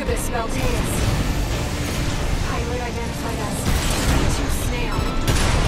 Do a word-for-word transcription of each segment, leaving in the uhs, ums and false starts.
Arquebus Malteus. Pilot identified as V two Snail.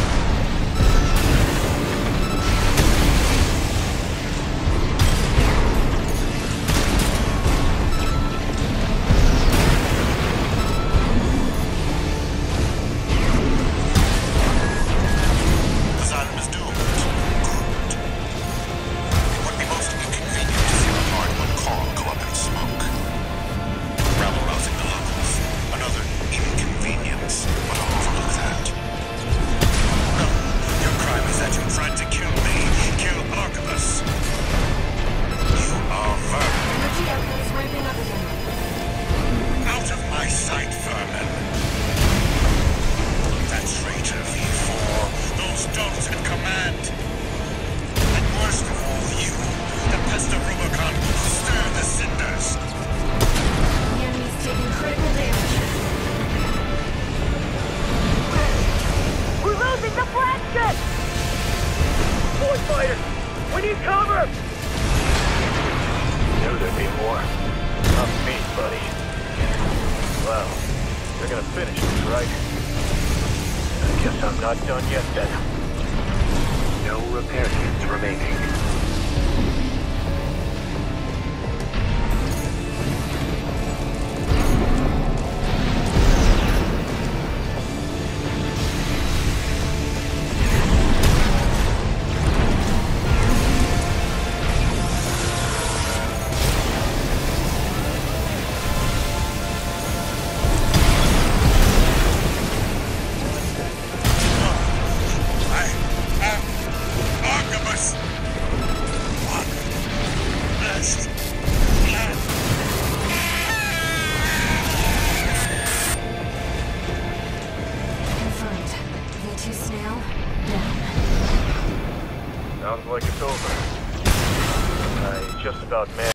We need cover! Knew there'd be more. Not me, buddy. Well, they're gonna finish this, right? I guess I'm not done yet, then. No repair kits remaining. Sounds like it's over. I just about managed.